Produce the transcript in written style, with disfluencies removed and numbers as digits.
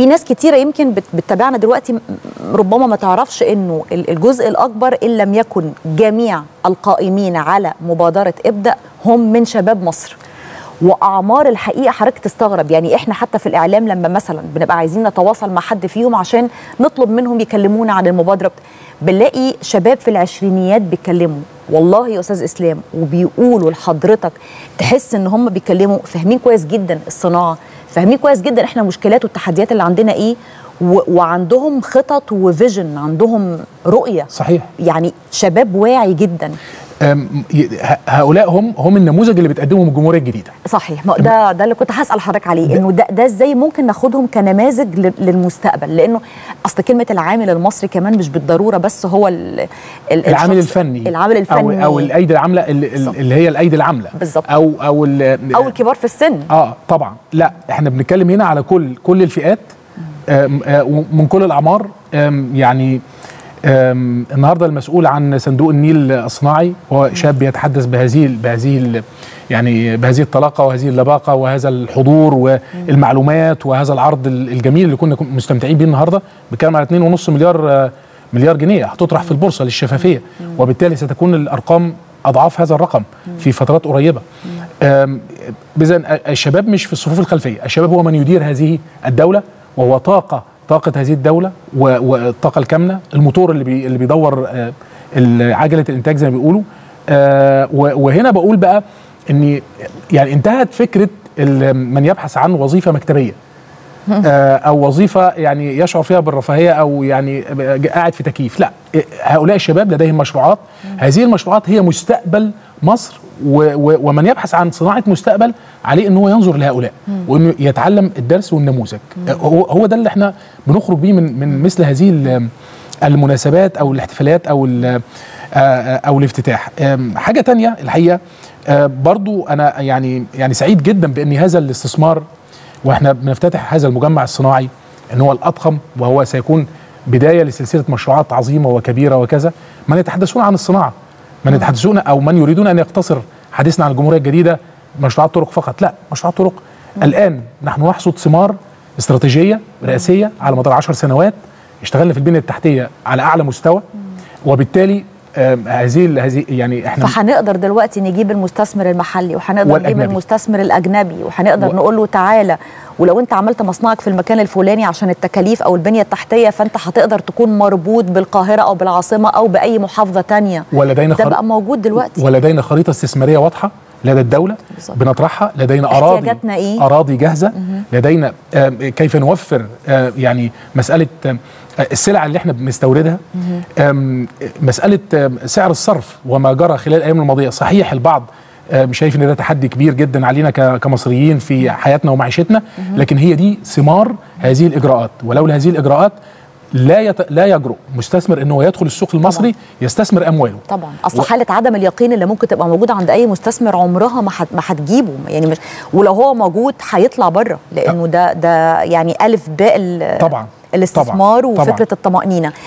في ناس كتيره يمكن بتتابعنا دلوقتي ربما ما تعرفش انه الجزء الاكبر ان لم يكن جميع القائمين على مبادره ابدأ هم من شباب مصر. واعمار الحقيقه حضرتك تستغرب، يعني احنا حتى في الاعلام لما مثلا بنبقى عايزين نتواصل مع حد فيهم عشان نطلب منهم يكلمونا عن المبادره، بنلاقي شباب في العشرينيات بيتكلموا والله يا استاذ اسلام، وبيقولوا لحضرتك تحس ان هم بيتكلموا فاهمين كويس جدا الصناعه، فاهمين كويس جدا احنا المشكلات والتحديات اللي عندنا ايه، وعندهم خطط وفيجن، عندهم رؤيه. صحيح. يعني شباب واعي جدا. هؤلاء هم النموذج اللي بتقدمهم الجمهوريه الجديده. صحيح. ده اللي كنت هسأل حضرتك عليه، انه ده ازاي ممكن ناخدهم كنماذج للمستقبل، لانه اصل كلمه العامل المصري كمان مش بالضروره بس هو العامل الفني، العامل الفني او الايدي العامله اللي هي الايدي العامله بالظبط، او الكبار في السن. طبعا. لا، احنا بنتكلم هنا على كل الفئات من كل الاعمار. يعني النهارده المسؤول عن صندوق النيل الصناعي هو شاب يتحدث بهذه الطلاقه وهذه اللباقه وهذا الحضور والمعلومات وهذا العرض الجميل اللي كنا مستمتعين بيه النهارده. بيتكلم على 2.5 مليار جنيه هتطرح في البورصه للشفافيه، وبالتالي ستكون الارقام اضعاف هذا الرقم في فترات قريبه. اذا الشباب مش في الصفوف الخلفيه، الشباب هو من يدير هذه الدوله، وهو طاقه هذه الدولة والطاقة الكامنة، الموتور اللي بيدور عجلة الإنتاج زي ما بيقولوا. وهنا بقول بقى إن يعني انتهت فكرة من يبحث عن وظيفة مكتبية أو وظيفة يعني يشعر فيها بالرفاهية أو يعني قاعد في تكييف. لا، هؤلاء الشباب لديهم مشروعات، هذه المشروعات هي مستقبل مصر، ومن يبحث عن صناعة مستقبل عليه أنه ينظر لهؤلاء وأنه يتعلم الدرس والنموذج. هو ده اللي احنا بنخرج بيه من مثل هذه المناسبات أو الاحتفالات أو الافتتاح. حاجة تانية الحقيقة برضو أنا يعني سعيد جدا بأن هذا الاستثمار، واحنا بنفتتح هذا المجمع الصناعي ان هو الأضخم، وهو سيكون بداية لسلسلة مشروعات عظيمة وكبيرة وكذا. من يتحدثون عن الصناعة، من يتحدثون أو من يريدون أن يقتصر حديثنا عن الجمهورية الجديدة مشروعات طرق فقط، لا، مشروعات طرق الآن نحن نحصد ثمار استراتيجية رئاسية على مدار 10 سنوات. اشتغلنا في البنية التحتية على أعلى مستوى، وبالتالي هذه يعني احنا فهنقدر دلوقتي نجيب المستثمر المحلي، وهنقدر نجيب المستثمر الأجنبي، وهنقدر نقول له تعالى، ولو انت عملت مصنعك في المكان الفلاني عشان التكاليف او البنيه التحتيه، فانت هتقدر تكون مربوط بالقاهره او بالعاصمه او باي محافظه تانية. ولدينا ده بقى موجود دلوقتي، ولدينا خريطه استثماريه واضحه لدى الدوله بنطرحها، لدينا اراضي جاهزه، لدينا كيف نوفر يعني مساله السلع اللي احنا بنستوردها، مساله سعر الصرف وما جرى خلال الايام الماضيه. صحيح البعض شايف ان ده تحدي كبير جدا علينا كمصريين في حياتنا ومعيشتنا، لكن هي دي ثمار هذه الاجراءات. ولولا هذه الاجراءات لا يجرؤ مستثمر انه يدخل السوق المصري طبعا. يستثمر امواله طبعا. اصل حاله عدم اليقين اللي ممكن تبقى موجوده عند اي مستثمر عمرها ما هتجيبه، يعني مش، ولو هو موجود هيطلع بره، لانه ده يعني الف باء طبعا الاستثمار طبعا. وفكره الطمأنينة.